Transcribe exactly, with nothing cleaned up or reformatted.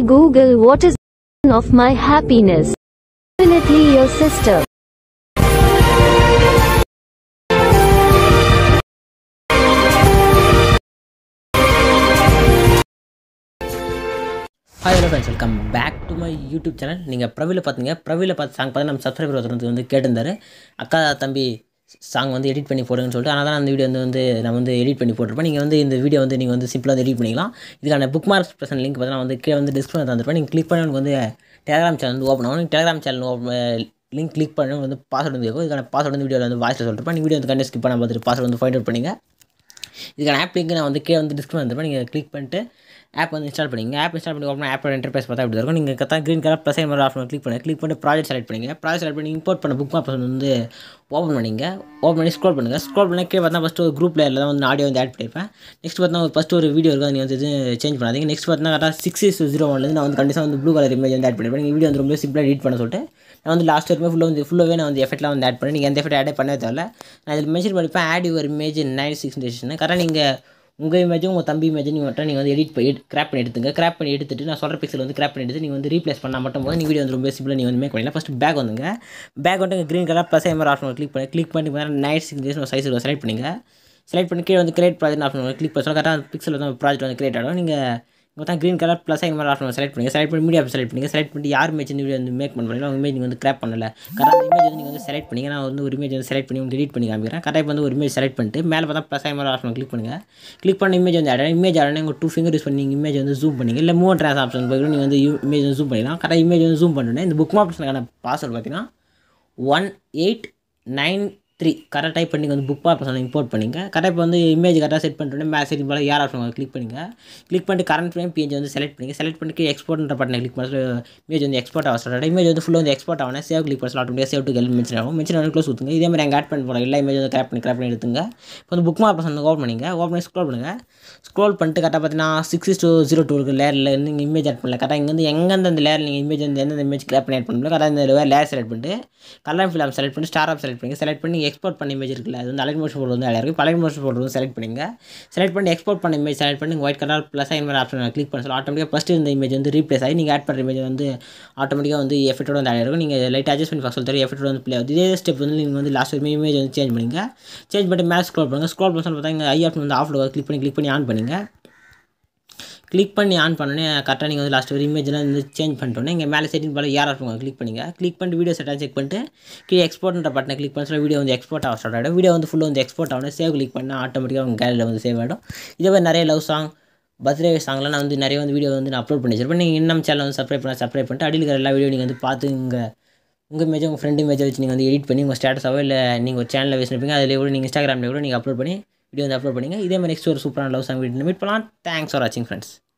Google what is the of my happiness. Definitely your sister. Hi hello friends, welcome back to my YouTube channel. நீங்கள் பிரவில பார்த்தீங்க பிரவில பார்த்து song பார்த்து நம்ம subscriber ஒருத்தர் வந்து கேட்டிருந்தாரு அக்கா தம்பி சாங் வந்து எடிட் பண்ணி போடுங்கன்னு சொல்லிட்டு. ஆனால் தான் அந்த வீடியோ வந்து வந்து நான் வந்து எடிட் பண்ணி போட்டிருப்பேன். நீங்கள் வந்து இந்த வீடியோ வந்து நீங்கள் வந்து சிம்பிளாக வந்து எடிட் பண்ணிக்கலாம். இதுக்கான புக் மார்க்ஸ் ப்ரெசன்ட் லிங்க் பார்த்தீங்கன்னா வந்து கீழே வந்து டிஸ்கிரிப்ஷன் தந்துருப்பேன். நீங்கள் கிளிக் பண்ணி வந்து டெலிகிராம் சேனல் வந்து ஓப்பன் ஆகும். நீங்கள் டெலிகிராம் சேனல் லிங்க் கிளிக் பண்ணி வந்து பாஸ்வேர்டு வந்து இருக்கும். இதுக்கான பாஸ்வேர்டு வந்து வீடியோவில் வந்து வாய்ஸில் சொல்லிருப்பேன். நீங்கள் வீடியோ வந்து கண்டிப்பாக ஸ்கிப் பண்ண பார்த்துட்டு பாஸ்வேர்டு வந்து ஃபைண்ட் அவுட் பண்ணிங்க. இதுக்கான ஆப் லிங்க் நான் வந்து கீழே வந்து டிஸ்கிரிப்ஷன் வந்துருப்பேன். நீங்கள் கிளிக் பண்ணிட்டு ஆப் வந்து இன்ஸ்டால் பண்ணிங்க. ஆப் இன்ஸ்டால் பண்ணி ஓப்பன் ஆப்போட இன்டர்ஃபேஸ் பார்த்தா இப்படி இருக்கும். நீங்கள் கரெக்டாக க்ரீன் கலர் ப்ளஸ் மாதிரி ஆப்ஷன் கிளிக் பண்ணி கிளிக் பண்ணிட்டு ப்ராஜெக்ட் செலக்ட் பண்ணிங்க. ப்ராஜெக்ட் செலக்ட் பண்ணி இம்போர்ட் பண்ண புக் ஆப்ஷன் வந்து ஓப்பன் பண்ணிங்க. ஓப்பன் பண்ணி ஸ்க்ரோல் பண்ணுங்கள். ஸ்க்ரோல் பண்ணி கீழே பார்த்தா ஃபஸ்ட்டு ஒரு குரூப் லேயரில் தான் வந்து ஆடியோ வந்து ஆட் பண்ணியிருப்பேன். நெக்ஸ்ட் பார்த்தா ஃபஸ்ட்டு ஒரு வீடியோ இருக்கும். நீங்கள் வந்து இது சேஞ்ச் பண்ணாதீங்க. நெக்ஸ்ட் பார்த்தா கரெக்டாக சிக்ஸ் இஸ் ஜீரோ ஒன்லேருந்து நான் வந்து கண்டிப்பாக வந்து ப்ளூ கலர் இமேஜ் வந்து ஆட் பண்ணியிருப்பேன். நீங்கள் வீடியோ வந்து ரொம்ப சிம்பிளாக எடிட் பண்ண சொல்லிட்டு நான் வந்து லாஸ்ட் வரைக்கும் ஃபுல்லாக வந்து ஃபுல்லாகவே நான் வந்து எஃபெக்ட்லாம் வந்து ஆட் பண்ணி நீங்கள் எந்த எஃபெக்ட் ஆடே பண்ணவே தேவையில்ல. நான் இதில் மென்ஷன் பண்ணிப்பேன் add your image nine six டேஷன். கரெக்டாக நீங்கள் உங்கள் இமேஜும் உங்கள் தம்பி இமேஜும் நீங்கள் மட்டும் நீங்கள் வந்து எடிட் பண்ணி கிராப் பண்ணி எடுத்துங்க. கிராப் பண்ணி எடுத்துட்டு நான் சொல்கிற பிக்சல் வந்து கிராப் பண்ணி எடுத்து நீங்கள் வந்து ரீப்ளேஸ் பண்ணால் மட்டும் போது நீங்கள் வீடியோ வந்து ரொம்ப சிம்பிளாக நீங்கள் வந்து மேக் பண்ணிடலாம். ஃபஸ்ட்டு பேக் வந்துங்க. பேக் வந்து க்ரீன் கலர் ப்ளஸ் மாதிரி ஆப்ஷன் கிளிக் பண்ணி கிளிக் பண்ணி பார்த்தீங்கன்னா நைட் சிக்ஸ் ஒரு சைஸ் செலக்ட் பண்ணிங்க. செலக்ட் பண்ணி கீழே வந்து கிரியேட் ப்ராஜெக்ட் ஆப்ஷன் கிளிக் பண்ணி சொல்ல கரெக்டாக பிக்சல் வந்து ப்ராஜெக்ட் வந்து கிரியேட் ஆகும். நீங்கள் பார்த்தா க்ரீன் கலர் ப்ளஸ் ஐ மாதிரி ஆப்ஷன் செலக்ட் பண்ணி செலக்ட் பண்ணி மீடியா செலக்ட் பண்ணி செலக்ட் பண்ணி யார் இமேஜ் வீடியோ வந்து மேக் பண்ணுறீங்களோ அவங்க இமேஜ் நீங்கள் வந்து கிராப் பண்ணல. கரெக்டாக இமேஜ் வந்து நீங்கள் வந்து செலக்ட் பண்ணிங்க. நான் வந்து ஒரு இமேஜ் வந்து செலக்ட் பண்ணி டெலிட் பண்ணி காமிக்கிறேன். கரெக்டாக வந்து ஒரு இமேஜ் செலக்ட் பண்ணிட்டு மேலே பார்த்தா ப்ளஸ் ஐ மாதிரி ஆப்ஷன் கிளிக் பண்ணுங்கள். கிளிக் பண்ண இமேஜ் வந்து ஆட் இமேஜ் ஆடனே உங்கள் டூ ஃபிங்கர் யூஸ் பண்ணி நீங்கள் இமேஜ் வந்து ஜூம் பண்ணிங்க. இல்லை மூவ் ட்ரான்ஸ் ஆப்ஷன் போய் நீங்கள் வந்து இமேஜ் வந்து ஜூம் பண்ணிக்கலாம். கரெக்டாக இமேஜ் வந்து ஜூம் பண்ணுறேன். இந்த புக் ஆப்ஷனுக்கான பாஸ்வேர்டு பார்த்தீங்கன்னா ஒன் எயிட் நைன் த்ரீ கரெக்டாக டைப் பண்ணி வந்து புக் ஆப்ஷன் இம்போர்ட் பண்ணிங்க. கரெக்டாக இப்போ வந்து இமேஜ் கரெக்டாக செட் பண்ணிட்டு மேலே செட் போல் யார் ஆப்ஷன் கிளிக் பண்ணிங்க. கிளிக் பண்ணிட்டு கரண்ட் ஃப்ரேம் பேஜ் வந்து செலக்ட் பண்ணி செலக்ட் பண்ணிட்டு எக்ஸ்போர்ட்ன்ற பட்டனை கிளிக் பண்ணி இமேஜ் வந்து எக்ஸ்போர்ட் ஆக ஸ்டார்ட் இமேஜ் வந்து ஃபுல்லாக வந்து எக்ஸ்போர்ட் ஆகணும். சேவ் கிளிக் பண்ணி ஆட்டோமேட்டிக்காக சேவ் டு கெல் மென்ஷன் ஆகும். மென்ஷன் ஆகும் க்ளோஸ் ஊற்றுங்க. இதே மாதிரி அங்கே ஆட் பண்ணி போகிறோம். எல்லா இமேஜ் வந்து கிராப் பண்ணி கிராப் பண்ணி எடுத்துங்க. இப்போ வந்து புக் ஆப்ஷன் வந்து ஓப்பன் பண்ணிங்க. ஓப்பன் பண்ணி ஸ்க்ரோல் பண்ணுங்கள். ஸ்க்ரோல் பண்ணிட்டு கரெக்டாக பார்த்தீங்கன்னா சிக்ஸ் டூ ஜீரோ டூ இருக்குது லேயரில் நீங்கள் இமேஜ் ஆட் பண்ணல. கரெக்டாக இங்கே வந்து எங்கேருந்து அந்த லேயர் நீங்கள் இமேஜ் வந்து எந்தெந்த இமேஜ் கிராப் பண்ணி ஆட் பண்ணல. கரெக்டாக இந்த லேயர் செலக்ட் பண்ணிட்டு கலர் ஃபில் ஆப் செலக்ட் பண்ணி ஸ்டார் ஆப் செலக்ட் பண்ணி செலக்ட் பண்ணி எக்ஸ்போர்ட் பண்ண இமேஜ் இருக்குல்ல அது வந்து அலைட் மோஷன் போர்டு வந்து அழகாக இருக்குது. அலைட் மோஷன் போர்டு வந்து செலக்ட் பண்ணிங்க. செலக்ட் பண்ணி எக்ஸ்போர்ட் பண்ண இமேஜ் செலக்ட் பண்ணி ஒயிட் கலர் ப்ளஸ் ஐ மாதிரி ஆப்ஷன் கிளிக் பண்ண சொல்லி ஆட்டோமேட்டிக்காக ஃபஸ்ட்டு இந்த இமேஜ் வந்து ரீப்ளேஸ் ஆகி நீங்கள் ஆட் பண்ணுற இமேஜ் வந்து ஆட்டோமேட்டிக்காக வந்து எஃபெக்டோட வந்து ஆட் இருக்கும். நீங்கள் லைட் அட்ஜஸ்ட் பண்ணி ஃபஸ்ட் தெரியும் எஃபெக்ட் வந்து ப்ளே ஆகுது. இதே ஸ்டெப் வந்து நீங்கள் வந்து லாஸ்ட் வரைக்கும் இமேஜ் வந்து சேஞ்ச் பண்ணிங்க. சேஞ்ச் பண்ணி மேலே ஸ்க்ரோல் பண்ணுங்கள். ஸ்க்ரோல் பண்ணி பார்த்தா இங்கே ஐ ஆப்ஷன் வந்து ஆஃப்ல கிளிக் பண்ணி கிளிக் பண்ணி ஆன் பண்ணிங்க. கிளிக் பண்ணி ஆன் பண்ணோன்னே கரெக்டாக நீங்கள் வந்து லாஸ்ட் ஒரு இமேஜ்லாம் வந்து சேஞ்ச் பண்ணிட்டோன்னே இங்கே மேலே செட்டிங் போல யார் ஆஃப் கிளிக் பண்ணிங்க. கிளிக் பண்ணிட்டு வீடியோ செட்டாக செக் பண்ணிட்டு கீழே எக்ஸ்போர்ட்ன்ற பட்டனை கிளிக் பண்ணி சொல்லி வீடியோ வந்து எக்ஸ்போர்ட் ஆக ஸ்டார்ட் ஆகிடும். வீடியோ வந்து ஃபுல்லாக வந்து எக்ஸ்போர்ட் ஆகணும். சேவ் கிளிக் பண்ணால் ஆட்டோமேட்டிக்காக உங்கள் கேலரியில் வந்து சேவ் ஆகிடும். இதே மாதிரி நிறைய லவ் சாங் பர்த்டே சாங்லாம் நான் வந்து நிறைய வந்து வீடியோ வந்து நான் அப்லோட் பண்ணி வச்சிருப்பேன். நீங்கள் இன்னும் சேனல் வந்து சப்ஸ்கிரைப் பண்ணால் சப்ஸ்கிரைப் பண்ணிட்டு அடியில் இருக்கிற எல்லா வீடியோ நீங்கள் வந்து பார்த்து இங்கே உங்கள் இமேஜ் உங்கள் ஃப்ரெண்டு இமேஜை வச்சு நீங்கள் வந்து எடிட் பண்ணி உங்கள் ஸ்டேட்டஸாவோ இல்லை நீங்கள் ஒரு சேனலில் வச்சுருப்பீங்க அதில் கூட நீங்கள் இன்ஸ்டாகிராமில் கூட நீங்கள் அப்லோட் பண்ணி வீடியோ வந்து அப்லோட் பண்ணிங்க. இதே மாதிரி நெக்ஸ்ட் ஒரு சூப்பரான லவ் சாங் வீடியோ மீட் பண்ணலாம். தேங்க்ஸ் ஃபார் வாட்சிங் ஃப்ரெண்ட்ஸ்.